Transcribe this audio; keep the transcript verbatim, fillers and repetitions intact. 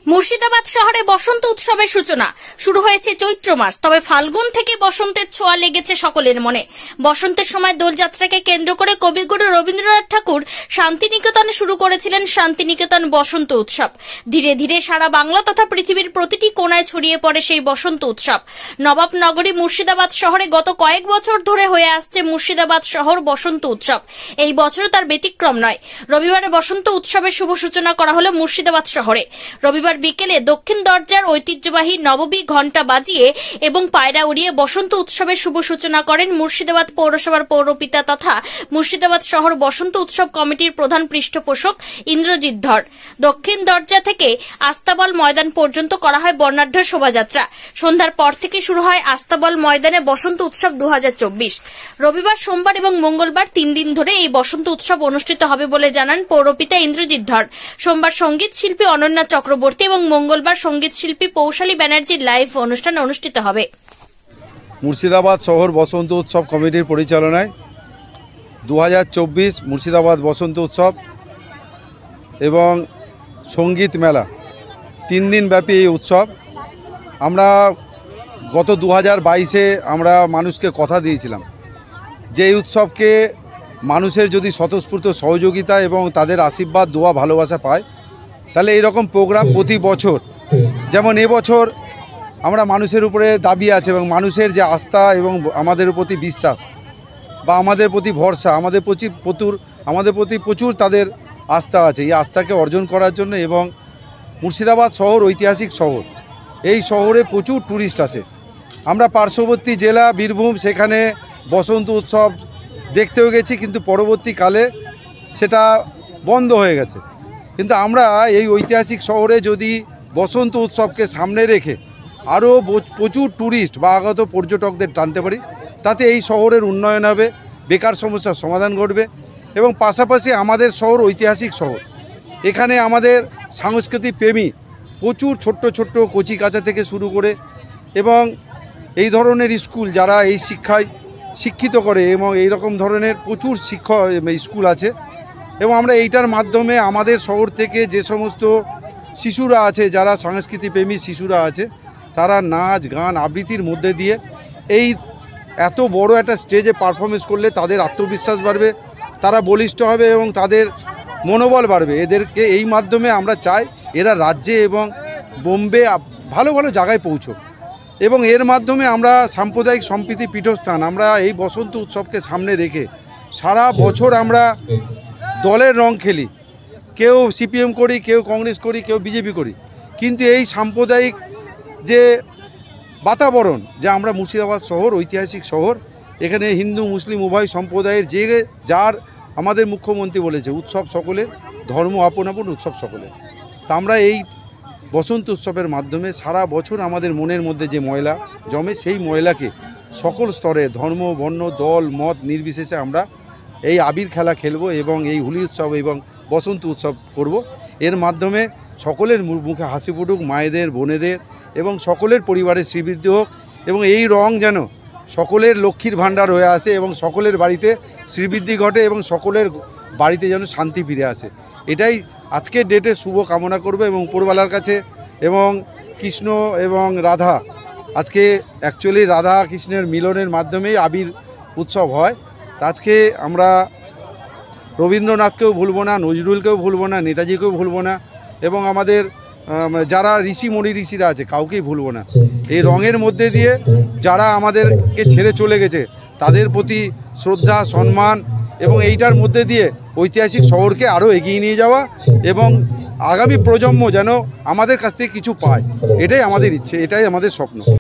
মুর্শিদাবাদ শহরে বসন্ত উৎসবের সূচনা শুরু হয়েছে চৈত্র মাস। তবে ফাল্গুন থেকে বসন্তের ছোঁয়া লেগেছে সকলের মনে। বসন্তের সময় দোলযাত্রাকে কেন্দ্র করে কবিগুরু রবীন্দ্রনাথ ঠাকুর শান্তিনিকেতনে শুরু করেছিলেন শান্তিনিকেতন বসন্ত উৎসব। ধীরে ধীরে সারা বাংলা তথা পৃথিবীর প্রতিটি কোণায় ছড়িয়ে পড়ে সেই বসন্ত উৎসব। নবাবনগরী মুর্শিদাবাদ শহরে গত কয়েক বছর ধরে হয়ে আসছে মুর্শিদাবাদ শহর বসন্ত উৎসব। এই বছর তার ব্যতিক্রম নয়। রবিবারে বসন্ত উৎসবের শুভ সূচনা করা হলো মুর্শিদাবাদ শহরে। রবিবার বিকেলে দক্ষিণ দরজার ঐতিহ্যবাহী নববী ঘণ্টা বাজিয়ে এবং পায়রা উড়িয়ে বসন্ত উৎসবের শুভ সূচনা করেন মুর্শিদাবাদ পৌরসভার পৌরপিতা তথা মুর্শিদাবাদ শহর বসন্ত উৎসব কমিটির প্রধান পৃষ্ঠপোষক ইন্দ্রজিৎ ধর। দক্ষিণ দরজা থেকে আস্তাবল ময়দান পর্যন্ত করা হয় বর্ণাঢ্য শোভাযাত্রা। সন্ধ্যার পর থেকে শুরু হয় আস্তাবল ময়দানে বসন্ত উৎসব দু হাজার চব্বিশ। রবিবার, সোমবার এবং মঙ্গলবার তিন দিন ধরে এই বসন্ত উৎসব অনুষ্ঠিত হবে বলে জানান পৌরপিতা ইন্দ্রজিৎ ধর। সোমবার সঙ্গীত শিল্পী অনন্যা চক্রবর্তী এবং মঙ্গলবার সঙ্গীত শিল্পী পৌশালী ব্যানার্জির লাইভ অনুষ্ঠান অনুষ্ঠিত হবে। মুর্শিদাবাদ শহর বসন্ত উৎসব কমিটির পরিচালনায় দু হাজার চব্বিশ মুর্শিদাবাদ বসন্ত উৎসব এবং সঙ্গীত মেলা তিন দিন ব্যাপী এই উৎসব। আমরা গত দু হাজার বাইশে আমরা মানুষকে কথা দিয়েছিলাম যে এই উৎসবকে মানুষের যদি স্বতঃস্ফূর্ত সহযোগিতা এবং তাদের আশীর্বাদ, দোয়া, ভালোবাসা পায় তাহলে এইরকম প্রোগ্রাম প্রতি বছর, যেমন এবছর আমরা মানুষের উপরে দাবি আছে এবং মানুষের যে আস্থা এবং আমাদের প্রতি বিশ্বাস বা আমাদের প্রতি ভরসা, আমাদের প্রতি প্রচুর আমাদের প্রতি প্রচুর তাদের আস্থা আছে। এই আস্থাকে অর্জন করার জন্য এবং মুর্শিদাবাদ শহর ঐতিহাসিক শহর, এই শহরে প্রচুর ট্যুরিস্ট আসে। আমরা পার্শ্ববর্তী জেলা বীরভূম, সেখানে বসন্ত উৎসব দেখতেও গেছি, কিন্তু পরবর্তীকালে সেটা বন্ধ হয়ে গেছে। কিন্তু আমরা এই ঐতিহাসিক শহরে যদি বসন্ত উৎসবকে সামনে রেখে আরও প্রচুর ট্যুরিস্ট বা আগত পর্যটকদের টানতে পারি, তাতে এই শহরের উন্নয়ন হবে, বেকার সমস্যার সমাধান ঘটবে এবং পাশাপাশি আমাদের শহর ঐতিহাসিক শহর। এখানে আমাদের সাংস্কৃতিক প্রেমী প্রচুর ছোট্ট ছোট্ট কচিকাঁচা থেকে শুরু করে এবং এই ধরনের স্কুল যারা এই শিক্ষায় শিক্ষিত করে এবং এই রকম ধরনের প্রচুর শিক্ষক স্কুল আছে। এবং আমরা এইটার মাধ্যমে আমাদের শহর থেকে যে সমস্ত শিশুরা আছে, যারা সাংস্কৃতিক প্রেমী শিশুরা আছে, তারা নাচ, গান, আবৃত্তির মধ্যে দিয়ে এই এত বড় একটা স্টেজে পারফরমেন্স করলে তাদের আত্মবিশ্বাস বাড়বে, তারা বলিষ্ঠ হবে এবং তাদের মনোবল বাড়বে। এদেরকে এই মাধ্যমে আমরা চাই এরা রাজ্যে এবং বোম্বে ভালো ভালো জায়গায় পৌঁছক এবং এর মাধ্যমে আমরা সাম্প্রদায়িক সম্প্রীতি পীঠস্থান। আমরা এই বসন্ত উৎসবকে সামনে রেখে সারা বছর আমরা দলের রং খেলি, কেউ সিপিএম করি, কেউ কংগ্রেস করি, কেউ বিজেপি করি, কিন্তু এই সাম্প্রদায়িক যে বাতাবরণ, যে আমরা মুর্শিদাবাদ শহর ঐতিহাসিক শহর, এখানে হিন্দু মুসলিম উভয় সম্প্রদায়ের যে যার আমাদের মুখ্যমন্ত্রী বলেছে উৎসব সকলের, ধর্ম আপন আপন, উৎসব সকলের। তা আমরা এই বসন্ত উৎসবের মাধ্যমে সারা বছর আমাদের মনের মধ্যে যে ময়লা জমে, সেই ময়লাকে সকল স্তরে ধর্ম, বর্ণ, দল, মত নির্বিশেষে আমরা এই আবির খেলা খেলবো এবং এই হোলি উৎসব এবং বসন্ত উৎসব করব। এর মাধ্যমে সকলের মুখে হাসি ফুটুক, মায়েদের, বোনেদের এবং সকলের পরিবারের শ্রীবৃদ্ধি হোক এবং এই রং যেন সকলের লক্ষ্মীর ভাণ্ডার হয়ে আসে এবং সকলের বাড়িতে শ্রীবৃদ্ধি ঘটে এবং সকলের বাড়িতে যেন শান্তি ফিরে আসে। এটাই আজকের ডেটে শুভ কামনা করবে এবং উপরওয়ালার কাছে এবং কৃষ্ণ এবং রাধা, আজকে অ্যাকচুয়ালি রাধা কৃষ্ণের মিলনের মাধ্যমেই আবির উৎসব হয়। আজকে আমরা রবীন্দ্রনাথকেও ভুলব না, নজরুলকেও ভুলব না, নেতাজিকেও ভুলব না এবং আমাদের যারা ঋষি মণি ঋষিরা আছে কাউকেই ভুলব না। এই রঙের মধ্যে দিয়ে যারা আমাদেরকে ছেড়ে চলে গেছে তাদের প্রতি শ্রদ্ধা, সম্মান এবং এইটার মধ্যে দিয়ে ঐতিহাসিক শহরকে আরও এগিয়ে নিয়ে যাওয়া এবং আগামী প্রজন্ম যেন আমাদের কাছ থেকে কিছু পায়, এটাই আমাদের ইচ্ছে, এটাই আমাদের স্বপ্ন।